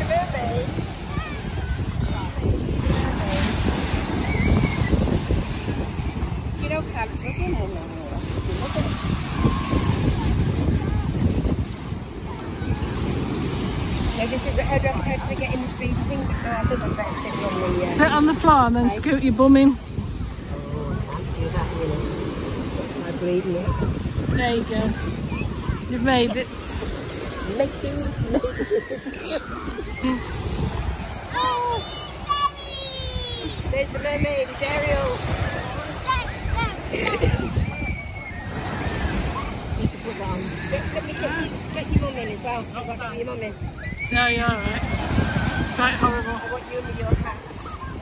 mermaid. You know, Cabs, look in there now. Look at it. No, this is how do I get in this breathing thing before I think I'm better sitting on the... Sit on the floor and then scoot your bum in. Oh, I can't do that, you know. That's my breathing it. There you go. You've made it. Making it. There's the mermaid, it's Ariel. Need to put that on. Let me get your mum in as well. I've got to get your mum in. No, you're alright. Quite horrible. I want you in with your